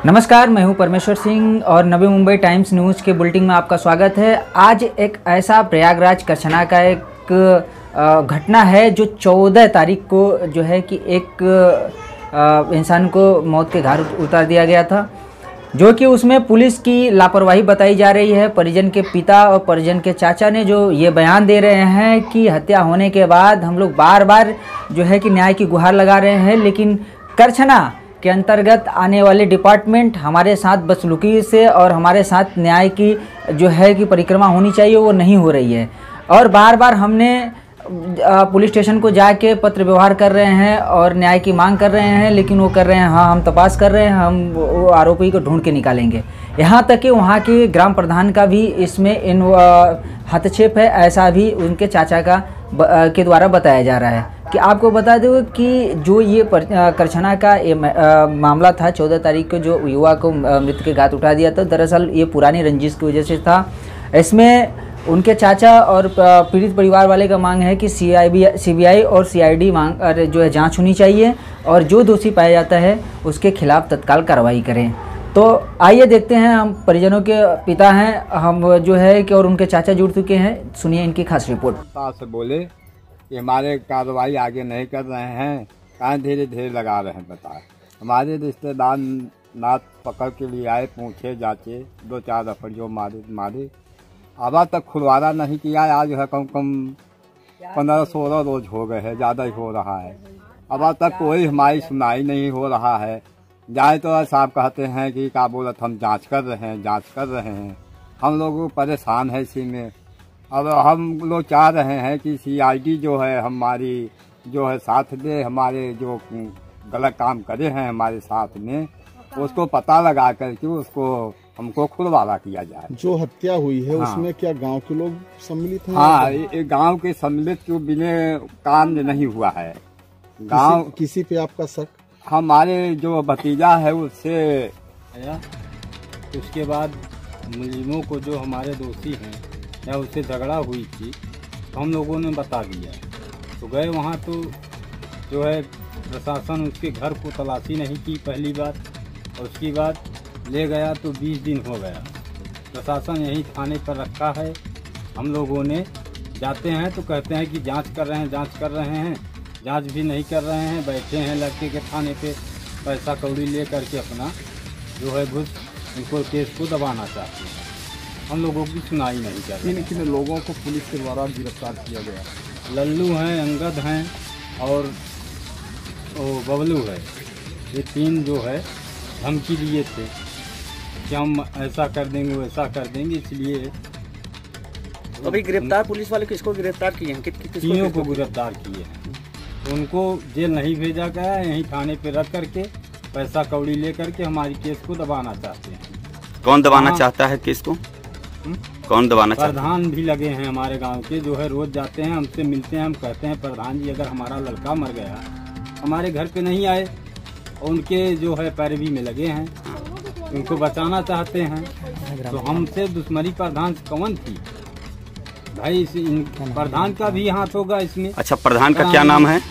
नमस्कार, मैं हूं परमेश्वर सिंह और नवी मुंबई टाइम्स न्यूज़ के बुलेटिन में आपका स्वागत है। आज एक ऐसा प्रयागराज करछना का एक घटना है जो 14 तारीख को जो है कि एक इंसान को मौत के घाट उतार दिया गया था, जो कि उसमें पुलिस की लापरवाही बताई जा रही है। परिजन के पिता और परिजन के चाचा ने जो ये बयान दे रहे हैं कि हत्या होने के बाद हम लोग बार बार जो है कि न्याय की गुहार लगा रहे हैं, लेकिन करछना के अंतर्गत आने वाले डिपार्टमेंट हमारे साथ बदसलूकी से और हमारे साथ न्याय की जो है कि परिक्रमा होनी चाहिए वो नहीं हो रही है। और बार बार हमने पुलिस स्टेशन को जाके पत्र व्यवहार कर रहे हैं और न्याय की मांग कर रहे हैं, लेकिन वो कर रहे हैं हाँ हम तपास कर रहे हैं, हम वो आरोपी को ढूंढ के निकालेंगे। यहाँ तक कि वहाँ के ग्राम प्रधान का भी इसमें हस्तक्षेप है, ऐसा भी उनके चाचा के द्वारा बताया जा रहा है। कि आपको बता दूँ कि जो ये करछना का मामला था 14 तारीख को जो युवा को मृत्यु के घाट उठा दिया था, दरअसल ये पुरानी रंजिश की वजह से था। इसमें उनके चाचा और पीड़ित परिवार वाले का मांग है कि सीबीआई और सीआईडी मांग जो है जांच होनी चाहिए और जो दोषी पाया जाता है उसके खिलाफ तत्काल कार्रवाई करें। तो आइए देखते हैं, हम परिजनों के पिता हैं हम जो है कि और उनके चाचा जुड़ चुके हैं, सुनिए इनकी खास रिपोर्ट। से बोले कि हमारे कार्रवाई आगे नहीं कर रहे हैं, कहाँ धीरे धीरे लगा रहे हैं। बताए हमारे रिश्तेदार नाथ पकड़ के लिए आए, पूछे जाचे, 2-4 दफड़ जो मारे अब तक खुलवारा नहीं किया। आज है कम 15-16 रोज हो गए हैं, ज़्यादा ही हो रहा है। अब तक कोई हमारी सुनाई नहीं हो रहा है। जाए तो साहब कहते हैं कि क्या बोलत हम जांच कर रहे हैं। हम लोग परेशान है इसी में। अब हम लोग चाह रहे हैं कि सीआईडी जो है हमारी जो है साथ दे, हमारे जो गलत काम करे हैं हमारे साथ में उसको पता लगा करके उसको हमको खुलवारा किया जाए। जो हत्या हुई है उसमें क्या गांव के लोग सम्मिलित हैं? हाँ, गांव के सम्मिलित जो बिना कांड नहीं हुआ है। गांव किसी पे आपका शक? हमारे जो भतीजा है उससे आया, उसके बाद मुलजिमों को जो हमारे दोषी हैं या उससे झगड़ा हुई थी तो हम लोगों ने बता दिया। तो गए वहाँ तो जो है प्रशासन उसके घर को तलाशी नहीं की पहली बात, और उसकी बाद ले गया तो 20 दिन हो गया। प्रशासन यही थाने पर रखा है। हम लोगों ने जाते हैं तो कहते हैं कि जांच कर रहे हैं, जांच भी नहीं कर रहे हैं। बैठे हैं लड़के के थाने पे पैसा कौड़ी ले करके अपना जो है घुस उनको केस को दबाना चाहते हैं। हम लोगों की सुनाई नहीं कर रहे। किन लोगों को पुलिस के द्वारा गिरफ्तार किया गया? लल्लू हैं, अंगद हैं और बबलू है। ये 3 जो है धमकी दिए थे कि हम ऐसा कर देंगे वैसा कर देंगे, इसलिए अभी गिरफ्तार पुलिस वाले किसको गिरफ्तार किए हैं? तीनों को गिरफ्तार किए हैं। तो उनको जेल नहीं भेजा गया, यहीं थाने पे रख करके पैसा कौड़ी ले करके हमारी केस को दबाना चाहते हैं। कौन दबाना चाहता है केस को? कौन दबाना चाहता है? प्रधान भी लगे हैं हमारे गांव के, जो है रोज जाते हैं हमसे मिलते हैं। हम कहते हैं प्रधान जी अगर हमारा लड़का मर गया हमारे घर पे नहीं आए, और उनके जो है पैरवी में लगे हैं, उनको बचाना चाहते हैं। तो हमसे दुश्मनी प्रधान से कौन थी भाई? प्रधान का भी हाथ होगा इसमें। अच्छा, प्रधान का क्या नाम है?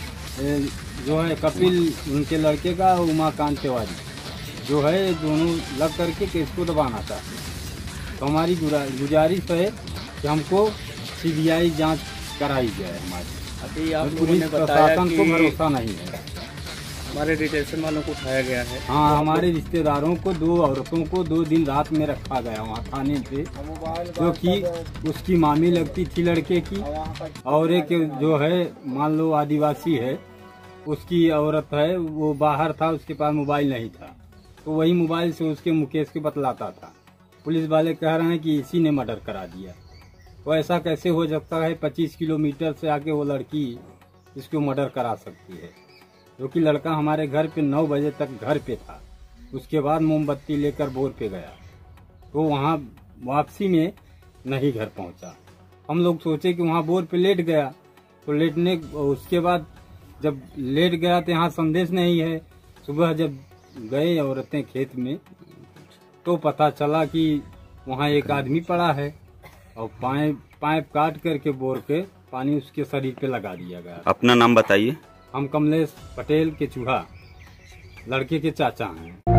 जो है कपिल, उनके लड़के का उमाकांत तिवारी जो है, दोनों लग करके केस को दबाना चाहते हैं। तो हमारी गुजारिश है कि हमको सीबीआई जांच कराई जाए हमारी। अभी आप पुलिस प्रशासन को भरोसा नहीं है। हमारे डिटेंशन वालों को उठाया गया है। हाँ, हमारे रिश्तेदारों को 2 औरतों को 2 दिन रात में रखा गया वहाँ थाने पे, क्योंकि उसकी मामी लगती थी लड़के की, और एक जो है मान लो आदिवासी है उसकी औरत है, वो बाहर था, उसके पास मोबाइल नहीं था, तो वही मोबाइल से उसके मुकेश के बतलाता था। पुलिस वाले कह रहे हैं कि इसी ने मर्डर करा दिया। तो ऐसा कैसे हो सकता है? 25 किलोमीटर से आके वो लड़की इसको मर्डर करा सकती है, क्योंकि लड़का हमारे घर पे 9 बजे तक घर पे था। उसके बाद मोमबत्ती लेकर बोर पे गया, तो वहाँ वापसी में नहीं घर पहुँचा। हम लोग सोचे कि वहाँ बोर पे लेट गया, तो लेटने उसके बाद जब लेट गया तो यहाँ संदेश नहीं है। सुबह जब गए औरतें खेत में तो पता चला कि वहाँ एक आदमी पड़ा है, और पाइप काट करके बोर के पानी उसके शरीर पे लगा दिया गया। अपना नाम बताइए। हम कमलेश पटेल के चूहा लड़के के चाचा हैं।